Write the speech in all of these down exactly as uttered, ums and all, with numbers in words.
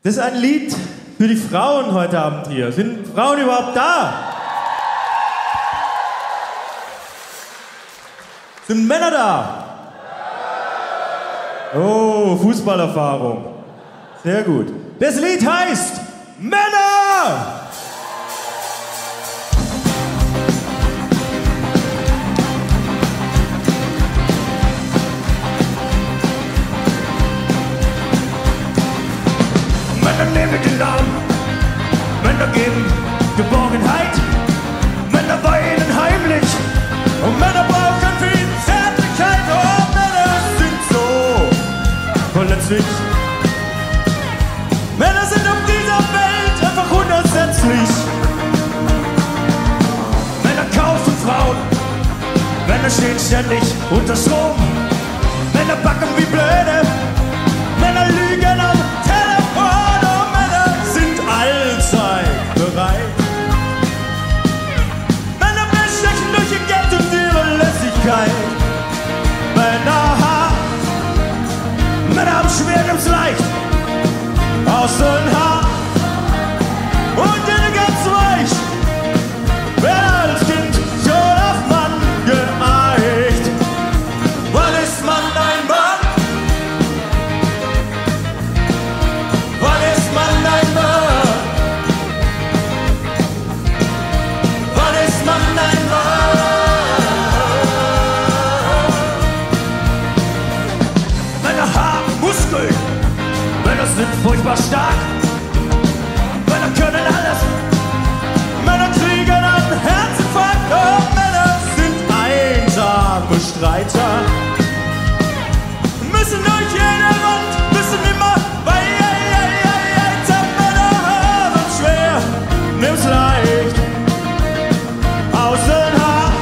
Das ist ein Lied für die Frauen heute Abend hier. Sind Frauen überhaupt da? Sind Männer da? Oh, Fußballerfahrung. Sehr gut. Das Lied heißt Männer! Männer nehmen den Arm, Männer geben Geborgenheit, Männer weinen heimlich und Männer brauchen viel Zärtlichkeit. Oh, Männer sind so verletzlich. Männer sind auf dieser Welt einfach unersetzlich. Männer kaufen Frauen, Männer stehen ständig unter Strom. Männer backen wie blöde, Männer lügen am Telefon. Allzeit bereit. Männer bestechen durch ihr Geld und ihre Lässigkeit. Männer hart, Männer haben schwer, nimm's leicht. Außen hart und innen ganz weich. Wer als Kind schon auf Mann geeicht. Wann ist man ein Mann? Wann ist man ein Mann? Männer sind furchtbar stark, Männer können alles, Männer kriegen einen Herzinfarkt. Oh, Männer sind einsame Streiter, müssen durch jede Wand, müssen immer weiter. Männer haben schwer, nimm's leicht, außen hart.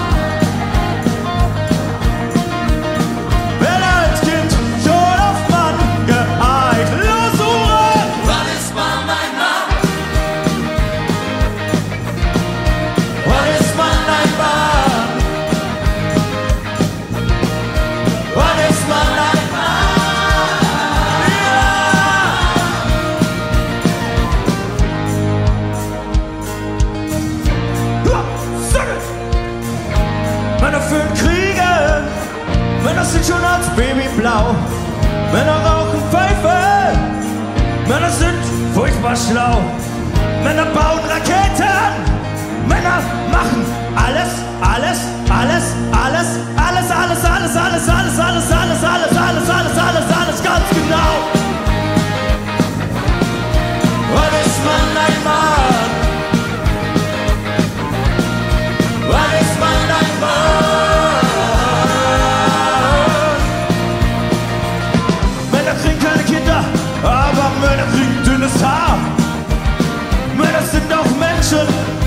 Männer sind schon als Baby blau, Männer rauchen Pfeife, Männer sind furchtbar schlau, Männer bauen Raketen, Männer machen alles, alles, alles, alles, alles, alles, alles, alles, alles, alles, alles, alles, alles, alles, alles, alles, ganz genau. Wann ist man ein Mann? Wann ist man ein Mann? Aber Männer kriegen dünnes Haar. Männer sind auch Menschen.